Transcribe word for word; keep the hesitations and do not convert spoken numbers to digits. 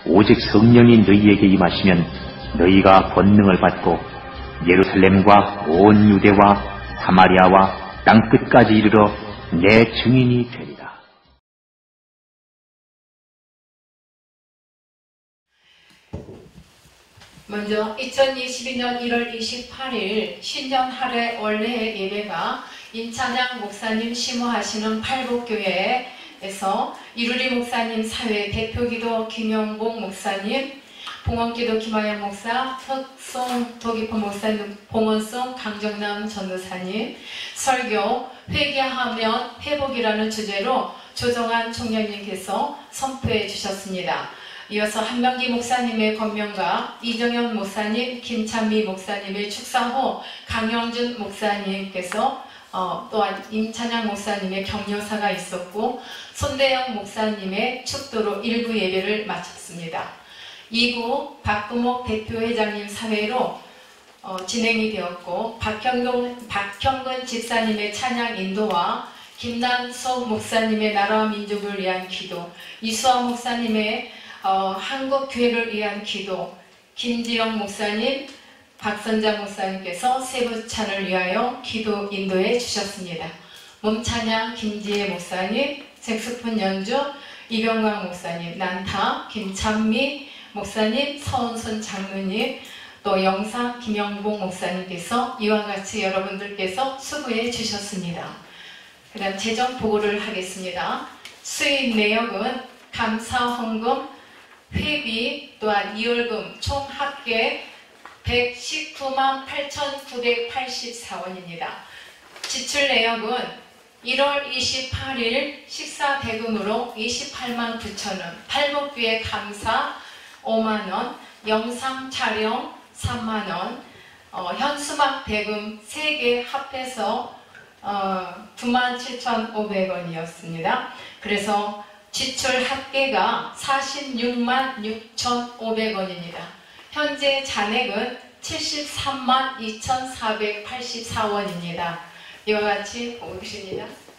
오직 성령이 너희에게 임하시면 너희가 권능을 받고 예루살렘과 온 유대와 사마리아와 땅끝까지 이르러 내 증인이 되리라. 먼저 이천이십이 년 일월 이십팔일 신년 할애 원래 예배가 임찬양 목사님 심호하시는 팔복교회에서 이루리 목사님 사회 대표기도 김영봉 목사님, 봉헌기도 김하영 목사, 흑송 도기포 목사님, 봉헌송 강정남 전도사님, 설교 회개하면 회복이라는 주제로 조정한 총장님께서 선포해 주셨습니다. 이어서 한명기 목사님의 권면과 이정현 목사님, 김찬미 목사님의 축사 후 강영준 목사님께서 어, 또한 임찬양 목사님의 격려사가 있었고 손대영 목사님의 축도로 일부 예배를 마쳤습니다. 이 구 박금옥 대표회장님 사회로 어, 진행이 되었고 박형근, 박형근 집사님의 찬양 인도와 김난석 목사님의 나라와 민족을 위한 기도, 이수아 목사님의 어, 한국교회를 위한 기도, 김지영 목사님, 박선장 목사님께서 세부찬을 위하여 기도 인도해 주셨습니다. 몸찬양 김지혜 목사님, 색소폰 연주 이병광 목사님, 난타 김찬미 목사님, 서은순 장로님, 또 영상 김영봉 목사님께서 이와 같이 여러분들께서 수고해 주셨습니다. 그 다음 재정 보고를 하겠습니다. 수입 내역은 감사 헌금, 회비 또한 이월금 총 합계 백십구만 팔천구백팔십사 원입니다. 지출 내역은 일월 이십팔일 식사 대금으로 이십팔만 구천 원, 팔복비의 감사 오만 원, 영상 촬영 삼만 원, 어, 현수막 대금 세 개 합해서 어, 구만 칠천오백 원이었습니다. 그래서 지출 합계가 사십육만 육천오백 원입니다. 현재 잔액은 칠십삼만 이천사백팔십사 원입니다. 이와 같이 보고 계십니다.